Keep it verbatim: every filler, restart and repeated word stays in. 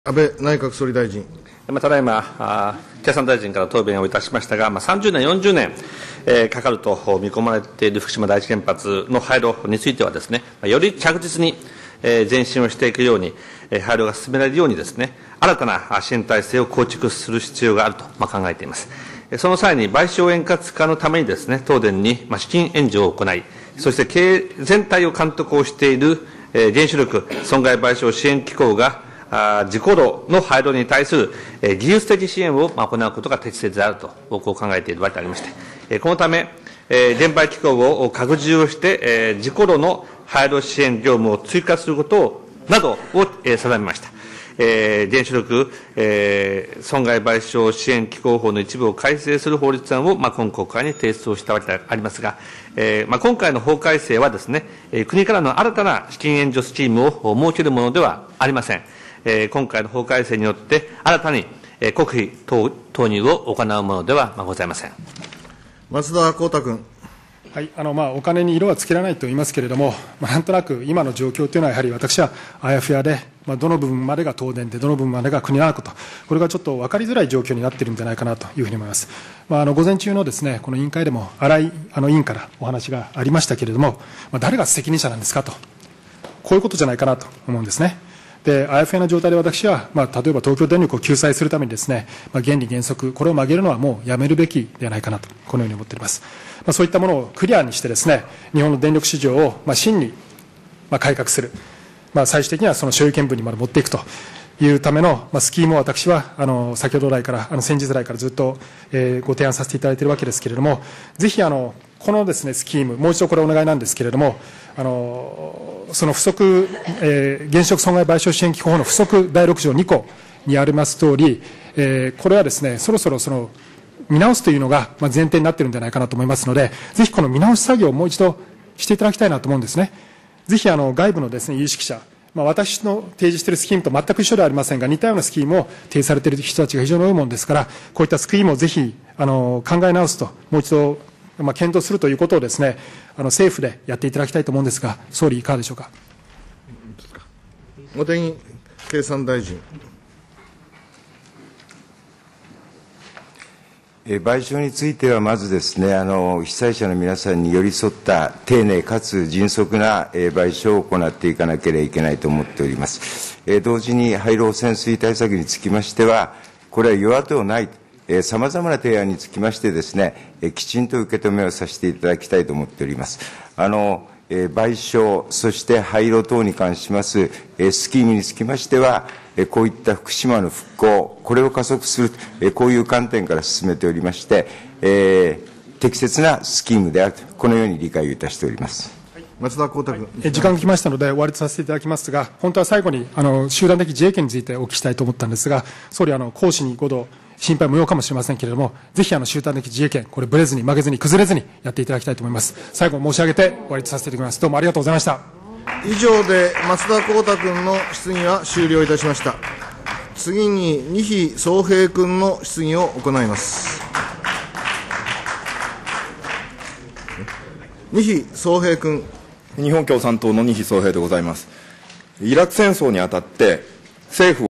安倍内閣総理大臣。 ただいま、経産大臣から答弁をいたしましたが、さんじゅうねん、よんじゅうねん、えー、かかると見込まれている福島第一原発の廃炉についてはですね、より着実に、えー、前進をしていくように、えー、廃炉が進められるようにですね、新たな支援体制を構築する必要があると、まあ、考えています。その際に賠償円滑化のためにですね、東電に、まあ、資金援助を行い、そして経営全体を監督をしている、えー、原子力損害賠償支援機構が、事故炉の廃炉に対する技術的支援を行うことが適切であると、こう考えている場合でありまして、このため、電売機構を拡充をして、事故炉の廃炉支援業務を追加することなどを定めました。原子力損害賠償支援機構法の一部を改正する法律案を今国会に提出をしたわけでありますが、今回の法改正はですね、国からの新たな資金援助スキームを設けるものではありません。今回の法改正によって、新たに国費投入を行うものではございません。 松田光太君。 はい、あのまあ、お金に色はつけられないと言いますけれども、まあ、なんとなく今の状況というのは、やはり私はあやふやで、まあ、どの部分までが東電で、どの部分までが国なのかと、これがちょっと分かりづらい状況になっているんじゃないかなというふうに思います。まあ、あの午前中のですね、この委員会でも、新井あの委員からお話がありましたけれども、まあ、誰が責任者なんですかと、こういうことじゃないかなと思うんですね。で、あやふやな状態で私は、まあ、例えば東京電力を救済するためにですね、まあ、原理原則、これを曲げるのはもうやめるべきではないかなと、このように思っております。まあ、そういったものをクリアにしてですね、日本の電力市場を、まあ、真に、まあ、改革する。まあ、最終的にはその所有権分にまで持っていくというための、まあ、スキームを私は、あの、先ほど来から、あの、先日来からずっと、えー、ご提案させていただいているわけですけれども、ぜひ、あの、このですね、スキーム、もう一度これお願いなんですけれども、あの、その不足、えー、原子力損害賠償支援機構法の不足だいろく条に項にあります通り、えー、これはですね、そろそろその、見直すというのが前提になっているんじゃないかなと思いますので、ぜひこの見直し作業をもう一度していただきたいなと思うんですね。ぜひ、あの、外部のですね、有識者、まあ、私の提示しているスキームと全く一緒ではありませんが、似たようなスキームを提示されている人たちが非常に多いものですから、こういったスキームをぜひ、あの、考え直すと、もう一度、まあ、検討するということをですね、あの、政府でやっていただきたいと思うんですが、総理いかがでしょうか。 茂木経産大臣。 賠償については、まずですね、あの、被災者の皆さんに寄り添った丁寧かつ迅速な賠償を行っていかなければいけないと思っております。同時に廃炉汚染水対策につきましては、これは与野党ない、さまざまな提案につきましてですね、きちんと受け止めをさせていただきたいと思っております。あの、賠償、そして廃炉等に関しますスキームにつきましては、こういった福島の復興、これを加速する、こういう観点から進めておりまして、えー、適切なスキームであると、このように理解をいたしております。 松田光太君。 え時間が来ましたので、終わりとさせていただきますが、本当は最後にあの集団的自衛権についてお聞きしたいと思ったんですが、総理、あの行使にごど、心配無用かもしれませんけれども、ぜひあの集団的自衛権、これ、ぶれずに、曲げずに、崩れずにやっていただきたいと思います。最後、申し上げて終わりとさせていただきます。どうもありがとうございました。 以上で松田光太君の質疑は終了いたしました。次に二比宗平君の質疑を行います。二比宗平君。 日本共産党の二比宗平でございます。イラク戦争にあたって政府